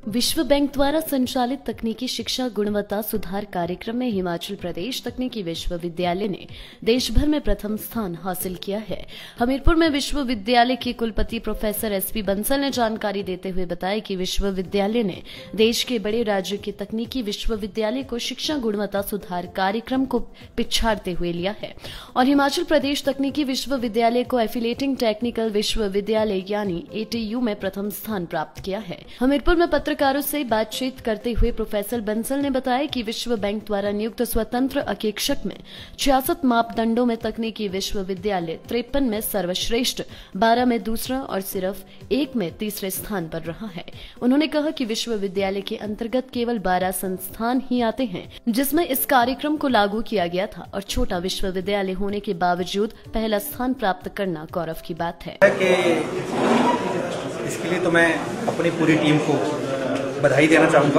विश्व बैंक द्वारा संचालित तकनीकी शिक्षा गुणवत्ता सुधार कार्यक्रम में हिमाचल प्रदेश तकनीकी विश्वविद्यालय ने देश भर में प्रथम स्थान हासिल किया है। हमीरपुर में विश्वविद्यालय के कुलपति प्रोफेसर एसपी बंसल ने जानकारी देते हुए बताया कि विश्वविद्यालय ने देश के बड़े राज्य के तकनीकी विश्वविद्यालय को शिक्षा गुणवत्ता सुधार कार्यक्रम को पिछाड़ते हुए लिया है और हिमाचल प्रदेश तकनीकी विश्वविद्यालय को एफिलेटिंग टेक्निकल विश्वविद्यालय यानी ATU में प्रथम स्थान प्राप्त किया है। हमीरपुर में पत्रकारों से बातचीत करते हुए प्रोफेसर बंसल ने बताया कि विश्व बैंक द्वारा नियुक्त स्वतंत्र अंकेक्षक में 66 मापदंडों में तकनीकी विश्वविद्यालय 53 में सर्वश्रेष्ठ, 12 में दूसरा और सिर्फ 1 में तीसरे स्थान पर रहा है। उन्होंने कहा कि विश्वविद्यालय के अंतर्गत केवल 12 संस्थान ही आते हैं जिसमें इस कार्यक्रम को लागू किया गया था और छोटा विश्वविद्यालय होने के बावजूद पहला स्थान प्राप्त करना गौरव की बात है। इसके लिए तो मैं अपनी पूरी टीम को बधाई देना चाहूँगा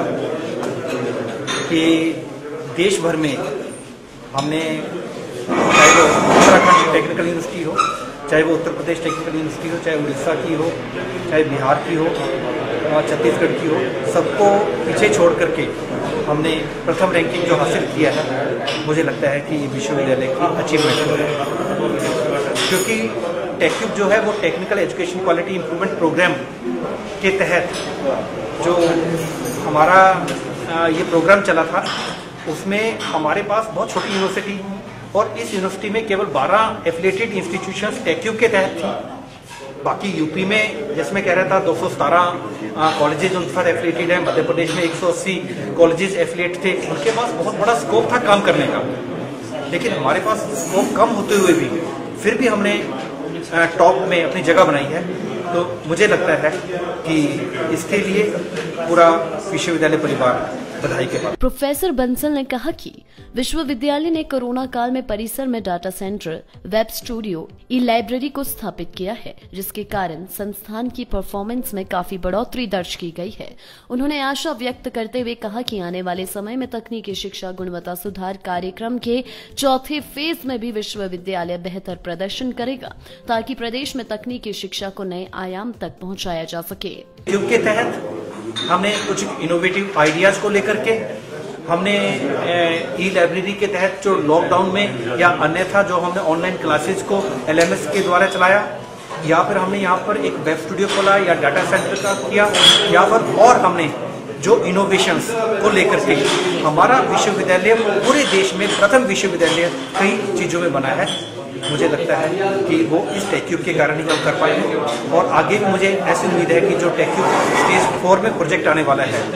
कि देश भर में हमने, चाहे वो उत्तराखंड टेक्निकल यूनिवर्सिटी हो, चाहे वो उत्तर प्रदेश टेक्निकल यूनिवर्सिटी हो, चाहे उड़ीसा की हो, चाहे बिहार की हो, छत्तीसगढ़ की हो, सबको पीछे छोड़ करके हमने प्रथम रैंकिंग जो हासिल किया है, मुझे लगता है कि ये विश्वविद्यालय की अचीवमेंट है। क्योंकि टेक्यूब जो है वो technical education quality improvement programme के तहत जो हमारा ये प्रोग्राम चला था, उसमें हमारे पास बहुत छोटी यूनिवर्सिटी और इस यूनिवर्सिटी में केवल 12 एफिलिएटेड इंस्टीट्यूशंस टेक्यूब के तहत थी। बाकी यूपी में, जिसमें कह रहा था 217 कॉलेजेज उनके साथ एफिलिएटेड है, मध्य प्रदेश में 180 कॉलेजेज एफिलिएट थे। उनके पास बहुत बड़ा स्कोप था काम करने का, लेकिन हमारे पास स्कोप कम होते हुए भी फिर भी हमने टॉप में अपनी जगह बनाई है। तो मुझे लगता है कि इसके लिए पूरा विश्वविद्यालय परिवार बधाई के बाद। प्रोफेसर बंसल ने कहा कि विश्वविद्यालय ने कोरोना काल में परिसर में data centre, web studio, e-library को स्थापित किया है, जिसके कारण संस्थान की परफॉर्मेंस में काफी बढ़ोतरी दर्ज की गई है। उन्होंने आशा व्यक्त करते हुए कहा कि आने वाले समय में तकनीकी शिक्षा गुणवत्ता सुधार कार्यक्रम के चौथे फेज में भी विश्वविद्यालय बेहतर प्रदर्शन करेगा ताकि प्रदेश में तकनीकी शिक्षा को नए आयाम तक पहुँचाया जा सके। के तहत हमने कुछ इनोवेटिव आइडियाज को लेकर के हमने ई-लाइब्रेरी के तहत जो लॉकडाउन में या अन्यथा जो हमने ऑनलाइन क्लासेस को LMS के द्वारा चलाया, या फिर हमने यहाँ पर एक वेब स्टूडियो खोला या डाटा सेंटर का किया, या फिर और हमने जो इनोवेशंस को लेकर के हमारा विश्वविद्यालय पूरे देश में प्रथम विश्वविद्यालय कई चीज़ों में बना है। मुझे लगता है कि वो इस टेक्यूब के कारण ही हम कर पाएंगे और आगे भी मुझे ऐसी उम्मीद है कि जो टेक्यूब स्टेज 4 में प्रोजेक्ट आने वाला है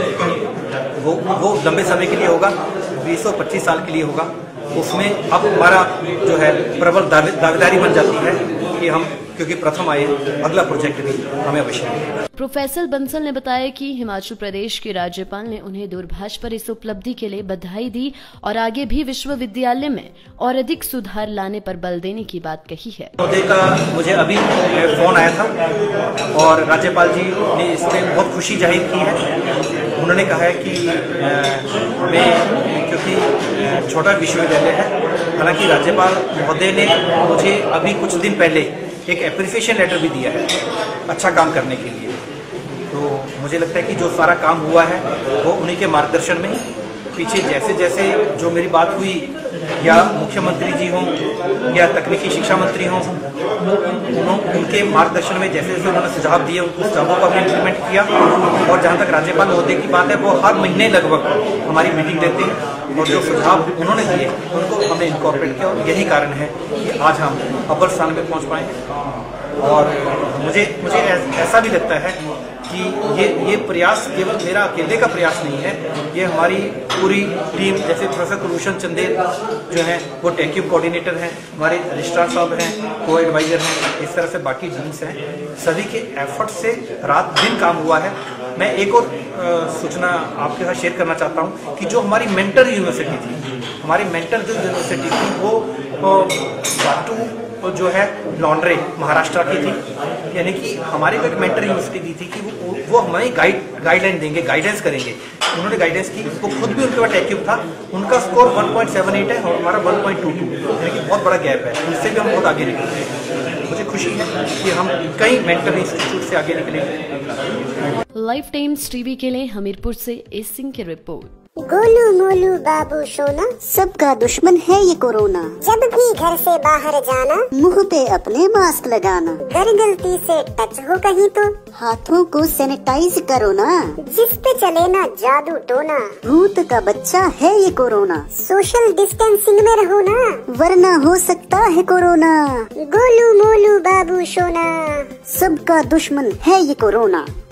वो लंबे समय के लिए होगा, 20-25 साल के लिए होगा। उसमें अब हमारा जो है प्रबल दावेदारी बन जाती है कि हम, क्योंकि प्रथम आए, अगला प्रोजेक्ट भी हमें अवश्य मिलेगा। प्रोफेसर बंसल ने बताया कि हिमाचल प्रदेश के राज्यपाल ने उन्हें दूरभाष पर इस उपलब्धि के लिए बधाई दी और आगे भी विश्वविद्यालय में और अधिक सुधार लाने पर बल देने की बात कही है। मुझे अभी फोन आया था और राज्यपाल जी ने इसमें बहुत खुशी जाहिर की है। उन्होंने कहा है कि मैं, क्योंकि छोटा विश्वविद्यालय है, हालांकि राज्यपाल महोदय ने मुझे अभी कुछ दिन पहले एक एप्रिसिएशन लेटर भी दिया है अच्छा काम करने के लिए। तो मुझे लगता है कि जो सारा काम हुआ है वो उन्हीं के मार्गदर्शन में, पीछे जैसे जैसे जो मेरी बात हुई, या मुख्यमंत्री जी हों या तकनीकी शिक्षा मंत्री हों, उनके मार्गदर्शन में जैसे जैसे उन्होंने सुझाव दिए, उस सुझावों को हमने इम्प्लीमेंट किया। और जहाँ तक राज्यपाल महोदय की बात है, वो हर महीने लगभग हमारी मीटिंग लेते हैं और जो सुझाव उन्होंने दिए उनको हमने इनकॉर्पोरेट किया और यही कारण है कि आज हम अव्वल स्थान पे पहुँच पाए। और मुझे ऐसा भी लगता है कि ये प्रयास केवल मेरा अकेले का प्रयास नहीं है, ये हमारी पूरी टीम, जैसे प्रोफेसर कुलभूषण चंदेल जो हैं वो टेक्यूब कोऑर्डिनेटर हैं, हमारे रजिस्ट्रार साहब हैं, को एडवाइजर हैं, इस तरह से बाकी टीम्स हैं, सभी के एफर्ट से रात दिन काम हुआ है। मैं एक और सूचना आपके साथ शेयर करना चाहता हूँ कि जो हमारी मेंटर यूनिवर्सिटी थी, हमारी मेंटर जो यूनिवर्सिटी थी वो बाटू जो है लॉन्ड्रे महाराष्ट्र की थी। यानी कि हमारे को एक मेंटर यूनिवर्सिटी दी थी कि वो हमें गाइडलाइन देंगे, गाइडेंस करेंगे। उन्होंने गाइडेंस की, वो खुद भी उनके पास टेक्यूब था, उनका स्कोर 1.78 है और हमारा 1.22, यानी कि बहुत बड़ा गैप है, उनसे भी हम बहुत आगे निकले। मुझे खुशी है कि हम कई मेंटल इंस्टीट्यूट से आगे निकले। लाइफ टाइम्स टीवी के लिए हमीरपुर से एस सिंह की रिपोर्ट। गोलू मोलू बाबू सोना, सबका दुश्मन है ये कोरोना। जब भी घर से बाहर जाना, मुंह पे अपने मास्क लगाना। अगर गलती से टच हो कहीं तो हाथों को सैनिटाइज करो ना। जिस पे चले ना जादू टोना, भूत का बच्चा है ये कोरोना। सोशल डिस्टेंसिंग में रहो ना, वरना हो सकता है कोरोना। गोलू मोलू बाबू सोना, सबका दुश्मन है ये कोरोना।